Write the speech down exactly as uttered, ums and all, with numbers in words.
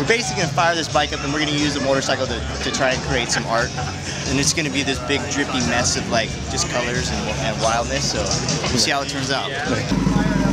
we're basically going to fire this bike up, and we're going to use the motorcycle to, to try and create some art. And it's going to be this big drippy mess of like just colors and, and wildness, so we'll see how it turns out.